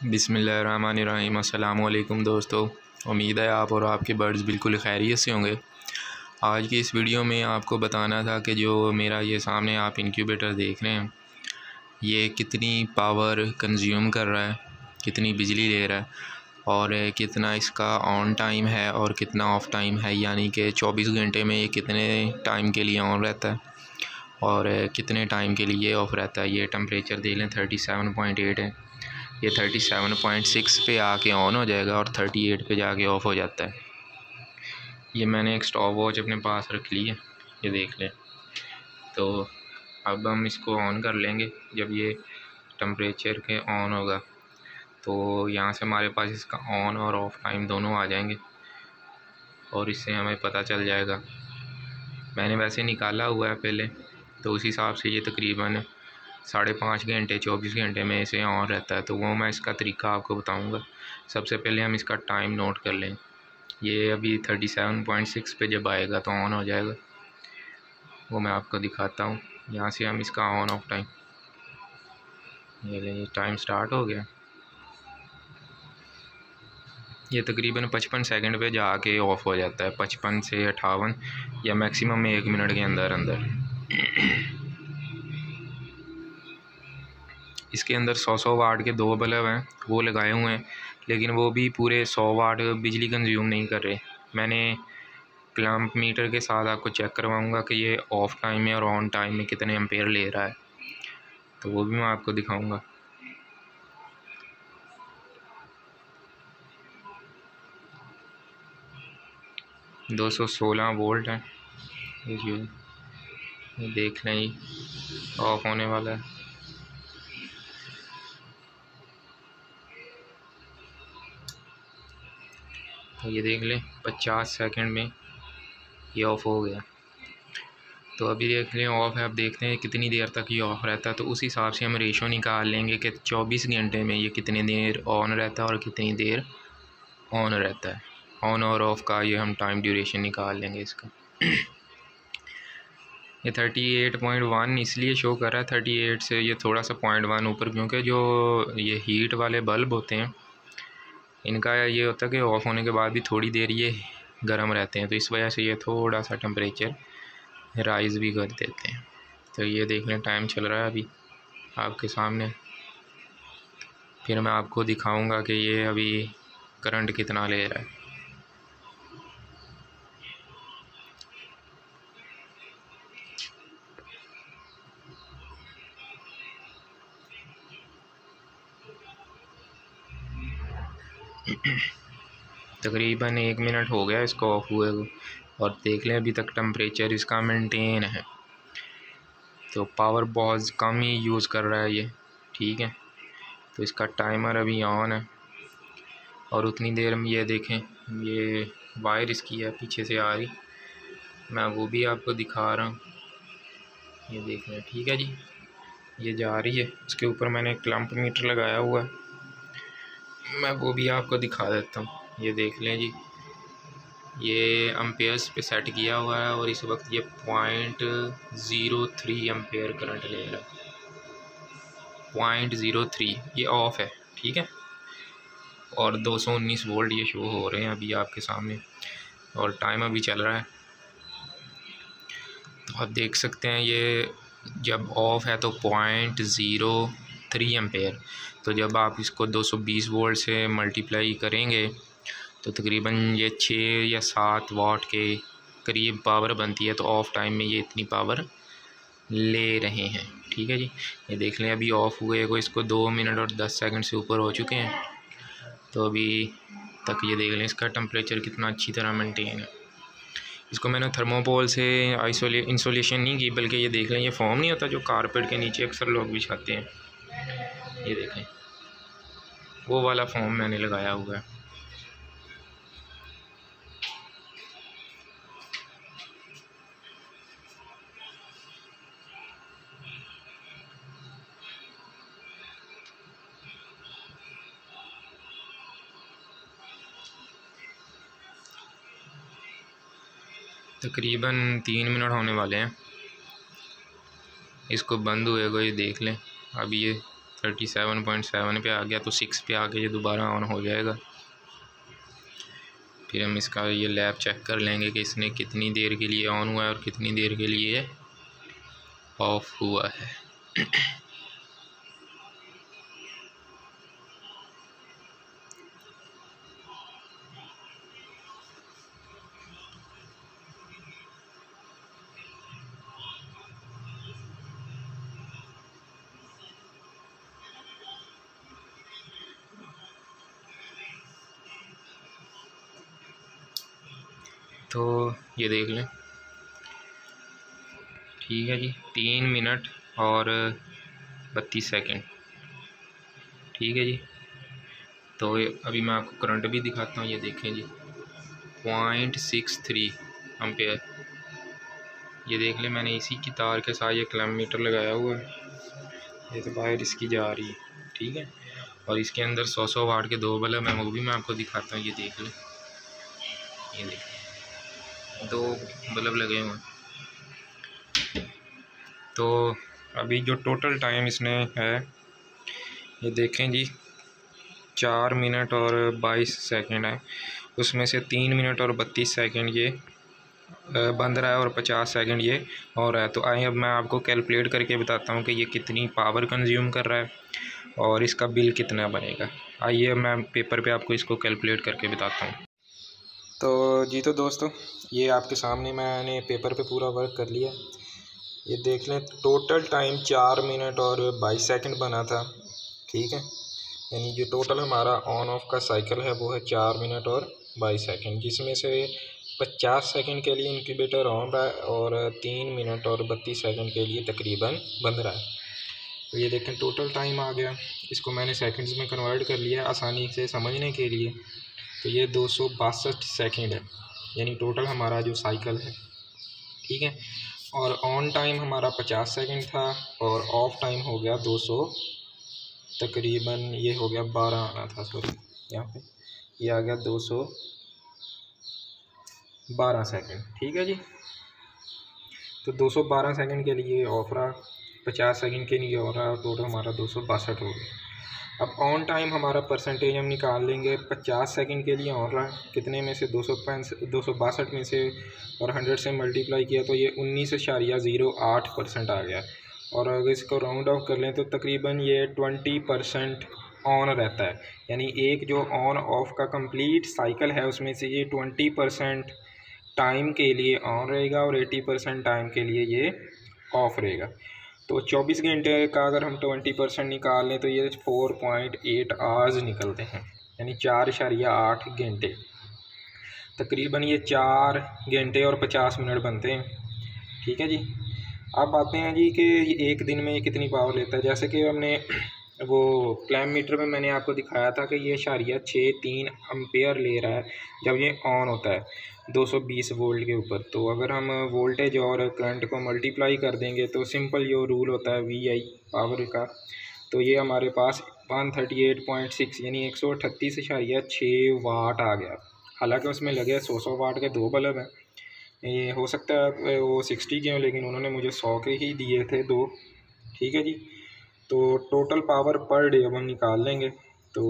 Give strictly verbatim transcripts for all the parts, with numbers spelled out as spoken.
बिस्मिल्लाहिर्रहमानिर्रहीम। अस्सलामु अलैकुम दोस्तों, उम्मीद है आप और आपके बर्ड्स बिल्कुल खैरियत से होंगे। आज की इस वीडियो में आपको बताना था कि जो मेरा ये सामने आप इंक्यूबेटर देख रहे हैं, ये कितनी पावर कंज्यूम कर रहा है, कितनी बिजली ले रहा है और कितना इसका ऑन टाइम है और कितना ऑफ़ टाइम है, यानी कि चौबीस घंटे में ये कितने टाइम के लिए ऑन रहता है और कितने टाइम के लिए ऑफ़ रहता है। ये टेम्परेचर देख लें थर्टी सेवन पॉइंट एट है, ये थर्टी सेवन पॉइंट सिक्स पे आके ऑन हो जाएगा और थर्टी एट पे जाके ऑफ़ हो जाता है। ये मैंने एक स्टॉप वॉच अपने पास रख ली है, ये देख लें। तो अब हम इसको ऑन कर लेंगे जब ये टेम्परेचर के ऑन होगा, तो यहाँ से हमारे पास इसका ऑन और ऑफ़ टाइम दोनों आ जाएंगे और इससे हमें पता चल जाएगा। मैंने वैसे निकाला हुआ है पहले, तो उस हिसाब से ये तकरीबन साढ़े पाँच घंटे चौबीस घंटे में इसे ऑन रहता है। तो वो मैं इसका तरीका आपको बताऊंगा। सबसे पहले हम इसका टाइम नोट कर लें। ये अभी थर्टी सेवन पॉइंट सिक्स पे जब आएगा तो ऑन हो जाएगा, वो मैं आपको दिखाता हूँ। यहाँ से हम इसका ऑन ऑफ टाइम, ये ले टाइम स्टार्ट हो गया। ये तकरीबन पचपन सेकंड पे जाके ऑफ़ हो जाता है, पचपन से अट्ठावन या मैक्सिमम एक मिनट के अंदर अंदर। इसके अंदर सौ सौ वाट के दो बल्ब हैं, वो लगाए हुए हैं, लेकिन वो भी पूरे सौ वाट बिजली कंज्यूम नहीं कर रहे। मैंने क्लैंप मीटर के साथ आपको चेक करवाऊंगा कि ये ऑफ़ टाइम में और ऑन टाइम में कितने एम्पेयर ले रहा है, तो वो भी मैं आपको दिखाऊंगा। दो सौ सोलह वोल्ट है, ये देख लें, ऑफ होने वाला है। तो ये देख लें पचास सेकंड में ये ऑफ़ हो गया। तो अभी देख लें ऑफ़ है। अब देखते हैं कितनी देर तक ये ऑफ़ रहता है, तो उस हिसाब से हम रेशो निकाल लेंगे कि चौबीस घंटे में ये कितनी देर ऑन रहता है और कितनी देर ऑन रहता है। ऑन और ऑफ़ का ये हम टाइम ड्यूरेशन निकाल लेंगे इसका। ये थर्टी एट पॉइंट वन इसलिए शो कर रहा है, थर्टी एट से ये थोड़ा सा पॉइंट वन ऊपर, क्योंकि जो ये हीट वाले बल्ब होते हैं इनका ये होता है कि ऑफ़ होने के बाद भी थोड़ी देर ये गर्म रहते हैं, तो इस वजह से ये थोड़ा सा टेम्परेचर राइज़ भी कर देते हैं। तो ये देख लें टाइम चल रहा है अभी आपके सामने। फिर मैं आपको दिखाऊंगा कि ये अभी करंट कितना ले रहा है। तकरीबन एक मिनट हो गया इसको ऑफ हुए को, और देख लें अभी तक टेम्परेचर इसका मेंटेन है। तो पावर बहुत कम ही यूज़ कर रहा है ये, ठीक है। तो इसका टाइमर अभी ऑन है और उतनी देर में ये देखें, ये वायर इसकी है पीछे से आ रही, मैं वो भी आपको दिखा रहा हूँ। ये देख लें, ठीक है जी, ये जा रही है। उसके ऊपर मैंने क्लैंप मीटर लगाया हुआ है, मैं वो भी आपको दिखा देता हूँ। ये देख लें जी, ये एम्पेयर्स पे सेट किया हुआ है और इस वक्त ये point zero three ampere current ले रहा है, पॉइंट ज़ीरो थ्री। ये ऑफ़ है, ठीक है। और दो सौ उन्नीस वोल्ट ये शो हो रहे हैं अभी आपके सामने, और टाइम अभी चल रहा है। तो आप देख सकते हैं ये जब ऑफ़ है तो पॉइंट ज़ीरो थ्री एम्पेयर। तो जब आप इसको दो सौ बीस वोल्ट से मल्टीप्लाई करेंगे तो तकरीबन ये छः या सात वाट के करीब पावर बनती है। तो ऑफ़ टाइम में ये इतनी पावर ले रहे हैं, ठीक है जी। ये देख लें अभी ऑफ़ हुए को इसको दो मिनट और दस सेकंड से ऊपर हो चुके हैं। तो अभी तक ये देख लें इसका टेम्परेचर कितना अच्छी तरह मेंटेन है। इसको मैंने थर्मोकोल से आइसोले इंसुलेशन नहीं की, बल्कि ये देख लें ये फोम नहीं होता जो कारपेट के नीचे अक्सर लोग बिछाते हैं, ये देखें वो वाला फोम मैंने लगाया हुआ है। तकरीबन तीन मिनट होने वाले हैं इसको बंद हुए को, ये देख लें। अभी ये थर्टी सेवन पॉइंट सेवन पे आ गया, तो सिक्स पे आके ये दोबारा ऑन हो जाएगा। फिर हम इसका ये लैब चेक कर लेंगे कि इसने कितनी देर के लिए ऑन हुआ है और कितनी देर के लिए ऑफ हुआ है। तो ये देख लें, ठीक है जी, तीन मिनट और बत्तीस सेकंड, ठीक है जी। तो अभी मैं आपको करंट भी दिखाता हूँ, ये देखें जी, पॉइंट सिक्स थ्री एम्पेयर। ये देख लें, मैंने इसी की तार के साथ ये क्लैम्प मीटर लगाया हुआ है, ये तो बाहर इसकी जा रही है, ठीक है। और इसके अंदर सौ सौ वाट के दो बल्ब हैं, वो भी मैं आपको दिखाता हूँ, ये देख लें, ये देखें दो बल्ब लगे हुए हैं। तो अभी जो टोटल टाइम इसने है, ये देखें जी, चार मिनट और बाईस सेकंड है, उसमें से तीन मिनट और बत्तीस सेकंड ये बंद रहा है और पचास सेकंड ये और है। तो आइए अब मैं आपको कैलकुलेट करके बताता हूँ कि ये कितनी पावर कंज्यूम कर रहा है और इसका बिल कितना बनेगा। आइए मैं पेपर पे आपको इसको कैलकुलेट करके बताता हूँ। तो जी तो दोस्तों, ये आपके सामने मैंने पेपर पे पूरा वर्क कर लिया। ये देख लें, टोटल टाइम चार मिनट और बाईस सेकंड बना था, ठीक है। यानी जो टोटल हमारा ऑन ऑफ का साइकिल है वो है चार मिनट और बाईस सेकंड, जिसमें से पचास सेकंड के लिए इंक्यूबेटर ऑन रहा है और तीन मिनट और बत्तीस सेकंड के लिए तकरीबन बंद रहा है। तो ये देखें टोटल टाइम आ गया, इसको मैंने सेकंड्स में कन्वर्ट कर लिया आसानी से समझने के लिए। तो ये दो सौ बासठ सेकेंड है, यानी टोटल हमारा जो साइकिल है, ठीक है। और ऑन टाइम हमारा पचास सेकंड था और ऑफ टाइम हो गया दो सौ, तकरीबन ये हो गया बारह आना था, सॉरी यहाँ पे ये आ गया दो सौ बारह सेकंड, ठीक है जी। तो दो सौ बारह सेकंड के लिए ऑफ रहा, पचास सेकंड के लिए ऑफ रहा, टोटल हमारा दो सौ बासठ हो गया। अब ऑन टाइम हमारा परसेंटेज हम निकाल लेंगे, पचास सेकंड के लिए ऑन रहा, कितने में से दो सौ पैंसठ दो सौ बासठ में से और हंड्रेड से मल्टीप्लाई किया तो ये उन्नीस इशारिया ज़ीरो आठ परसेंट आ गया। और अगर इसको राउंड ऑफ कर लें तो तकरीबन ये ट्वेंटी परसेंट ऑन रहता है, यानी एक जो ऑन ऑफ का कंप्लीट साइकिल है उसमें से ये ट्वेंटी परसेंट टाइम के लिए ऑन रहेगा और एटी परसेंट टाइम के लिए ये ऑफ रहेगा। तो चौबीस घंटे का अगर हम ट्वेंटी परसेंट निकाल लें तो ये फोर पॉइंट एट आवर्स निकलते हैं, यानी चार इशारिया आठ घंटे, तकरीबन ये चार घंटे और पचास मिनट बनते हैं, ठीक है जी। अब आते हैं जी कि एक दिन में ये कितनी पावर लेता है। जैसे कि हमने वो क्लैम्प मीटर में मैंने आपको दिखाया था कि ये इशारिया छः तीन एम्पेयर ले रहा है जब ये ऑन होता है दो सौ बीस वोल्ट के ऊपर। तो अगर हम वोल्टेज और करंट को मल्टीप्लाई कर देंगे तो सिंपल जो रूल होता है वी आई पावर का, तो ये हमारे पास one thirty eight point six यानी एक सौ अठतीस इशारिया छः वाट आ गया। हालांकि उसमें लगे सौ सौ वाट के दो बल्ब हैं, ये हो सकता है वो सिक्सटी के हों, लेकिन उन्होंने मुझे सौ के ही दिए थे दो, ठीक है जी। तो टोटल पावर पर डे अब हम निकाल लेंगे, तो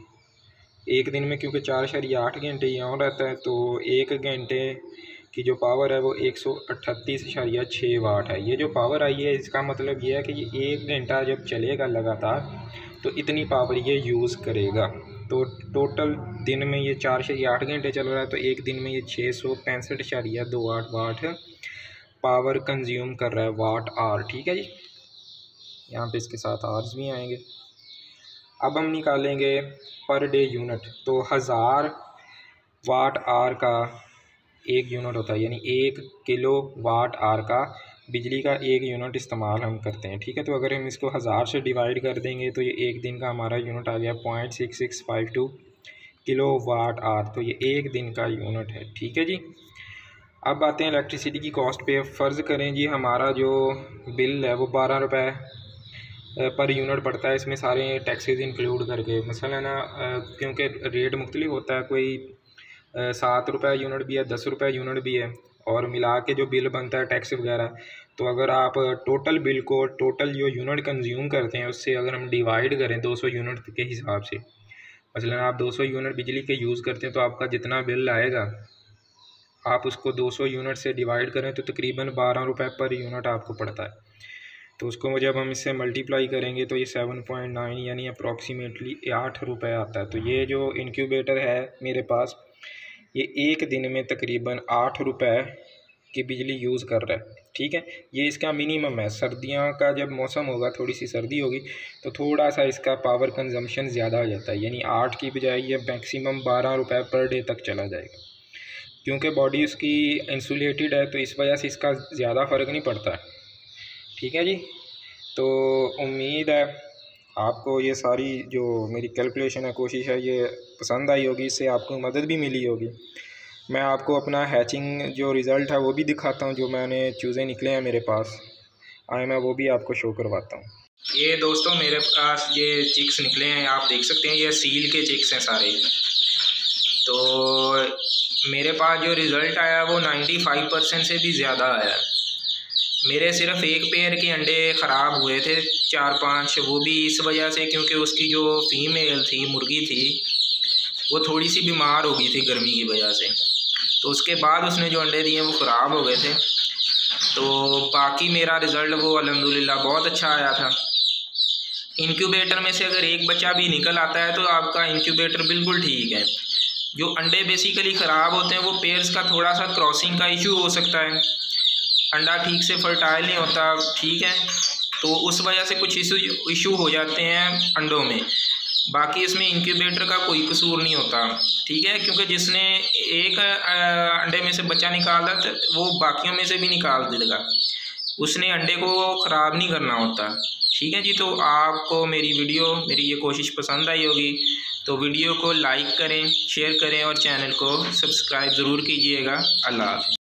एक दिन में क्योंकि चार इशारिया आठ घंटे ही ऑन रहता है तो एक घंटे की जो पावर है वो एक सौ अठतीस इशारिया छः वाट है। ये जो पावर आई है इसका मतलब ये है कि ये एक घंटा जब चलेगा लगातार तो इतनी पावर ये यूज़ करेगा। तो टोटल दिन में ये चार इशारिया आठ घंटे चल रहा है तो एक दिन में ये छः सौ पैंसठ इशारिया दो आठ वाट पावर कंज्यूम कर रहा है, वाट आर, ठीक है जी। यहाँ पे इसके साथ आर्स भी आएंगे। अब हम निकालेंगे पर डे यूनिट, तो हज़ार वाट आर का एक यूनिट होता है, यानी एक किलो वाट आर का बिजली का एक यूनिट इस्तेमाल हम करते हैं, ठीक है। तो अगर हम इसको हज़ार से डिवाइड कर देंगे तो ये एक दिन का हमारा यूनिट आ गया point six six five two kilowatt hour, तो ये एक दिन का यूनिट है, ठीक है जी। अब आते हैं इलेक्ट्रिसिटी की कॉस्ट पे। फ़र्ज़ करें जी हमारा जो बिल है वो बारह रुपये पर यूनिट पड़ता है, इसमें सारे टैक्सेस इंक्लूड करके। मसलन ना क्योंकि रेट मुख्तलिफ होता है, कोई सात रुपये यूनिट भी है, दस रुपये यूनिट भी है, और मिला के जो बिल बनता है टैक्स वगैरह तो अगर आप टोटल बिल को, टोटल जो यूनिट कंज्यूम करते हैं उससे अगर हम डिवाइड करें दो सौ यूनिट के हिसाब से, मसलन आप दो सौ यूनिट बिजली के यूज़ करते हैं तो आपका जितना बिल आएगा आप उसको दो सौ यूनिट से डिवाइड करें तो तकरीबन बारह रुपए पर यूनिट आपको पड़ता है। तो उसको जब हम इससे मल्टीप्लाई करेंगे तो ये सेवन पॉइंट नाइन यानी अप्रॉक्सीमेटली आठ रुपये आता है। तो ये जो इंक्यूबेटर है मेरे पास, ये एक दिन में तकरीबन आठ रुपये की बिजली यूज़ कर रहा है। ठीक है, ये इसका मिनिमम है। सर्दियों का जब मौसम होगा, थोड़ी सी सर्दी होगी तो थोड़ा सा इसका पावर कंजम्पशन ज़्यादा हो जाता है, यानी आठ की बजाय ये मैक्सिमम बारह रुपये पर डे तक चला जाएगा। क्योंकि बॉडी उसकी इंसुलेटेड है तो इस वजह से इसका ज़्यादा फ़र्क नहीं पड़ता है। ठीक है जी, तो उम्मीद है आपको ये सारी जो मेरी कैलकुलेशन है, कोशिश है, ये पसंद आई होगी, इससे आपको मदद भी मिली होगी। मैं आपको अपना हैचिंग जो रिज़ल्ट है वो भी दिखाता हूँ, जो मैंने चूज़े निकले हैं मेरे पास आए, मैं वो भी आपको शो करवाता हूँ। ये दोस्तों मेरे पास ये चिक्स निकले हैं, आप देख सकते हैं, ये सील के चिक्स हैं सारे। तो मेरे पास जो रिज़ल्ट आया वो पचानवे परसेंट से भी ज़्यादा आया। मेरे सिर्फ एक पेयर के अंडे ख़राब हुए थे, चार पांच, वो भी इस वजह से क्योंकि उसकी जो फीमेल थी, मुर्गी थी, वो थोड़ी सी बीमार हो गई थी गर्मी की वजह से। तो उसके बाद उसने जो अंडे दिए वो ख़राब हो गए थे। तो बाकी मेरा रिज़ल्ट वो अल्हम्दुलिल्लाह बहुत अच्छा आया था। इंक्यूबेटर में से अगर एक बच्चा भी निकल आता है तो आपका इंक्यूबेटर बिल्कुल ठीक है। जो अंडे बेसिकली ख़राब होते हैं वो पेयर्स का थोड़ा सा क्रॉसिंग का इशू हो सकता है, अंडा ठीक से फर्टाइल नहीं होता। ठीक है, तो उस वजह से कुछ इशू इशू हो जाते हैं अंडों में। बाकी इसमें इंक्यूबेटर का कोई कसूर नहीं होता। ठीक है, क्योंकि जिसने एक अंडे में से बच्चा निकाला तो वो बाकियों में से भी निकाल देगा, उसने अंडे को ख़राब नहीं करना होता। ठीक है जी, तो आपको मेरी वीडियो, मेरी ये कोशिश पसंद आई होगी तो वीडियो को लाइक करें, शेयर करें और चैनल को सब्सक्राइब ज़रूर कीजिएगा। अल्लाह हाफ़िज़।